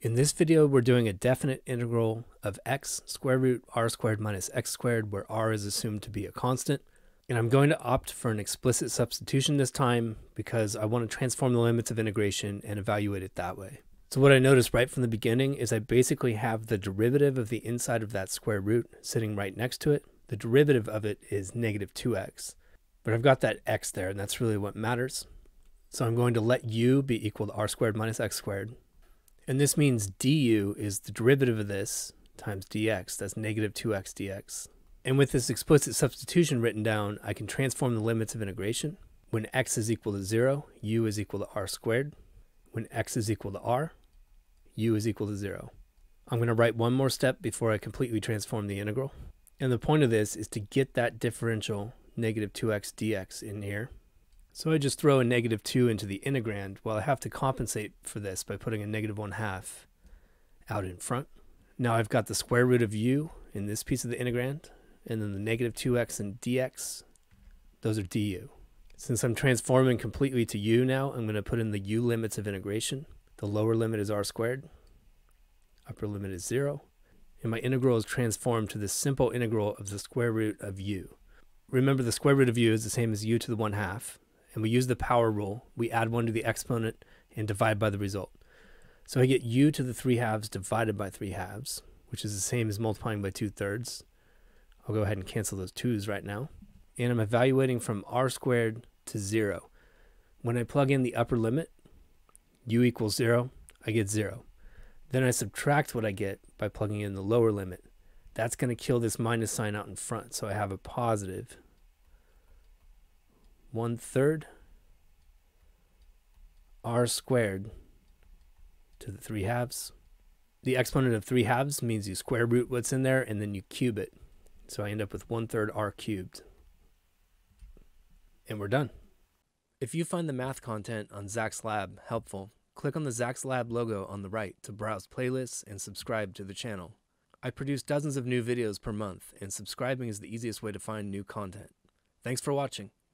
In this video, we're doing a definite integral of x square root r squared minus x squared, where r is assumed to be a constant. And I'm going to opt for an explicit substitution this time because I want to transform the limits of integration and evaluate it that way. So what I noticed right from the beginning is I basically have the derivative of the inside of that square root sitting right next to it. The derivative of it is negative 2x. But I've got that x there, and that's really what matters. So I'm going to let u be equal to r squared minus x squared. And this means du is the derivative of this times dx. That's negative 2x dx. And with this explicit substitution written down, I can transform the limits of integration. When x is equal to 0, u is equal to r squared. When x is equal to r, u is equal to 0. I'm going to write one more step before I completely transform the integral. And the point of this is to get that differential negative 2x dx in here. So I just throw a negative 2 into the integrand. Well, I have to compensate for this by putting a negative 1/2 out in front. Now I've got the square root of u in this piece of the integrand, and then the negative 2x and dx, those are du. Since I'm transforming completely to u now, I'm going to put in the u limits of integration. The lower limit is r squared, upper limit is 0, and my integral is transformed to this simple integral of the square root of u. Remember, the square root of u is the same as u to the 1/2. And we use the power rule. We add 1 to the exponent and divide by the result. So I get u to the 3/2 divided by 3/2, which is the same as multiplying by 2/3. I'll go ahead and cancel those 2's right now. And I'm evaluating from r squared to 0. When I plug in the upper limit, u equals 0, I get 0. Then I subtract what I get by plugging in the lower limit. That's going to kill this minus sign out in front. So I have a positive 1/3 r squared to the 3/2. The exponent of 3/2 means you square root what's in there and then you cube it. So I end up with 1/3 r cubed. And we're done. If you find the math content on Zach's Lab helpful, click on the Zach's Lab logo on the right to browse playlists and subscribe to the channel. I produce dozens of new videos per month, and subscribing is the easiest way to find new content. Thanks for watching.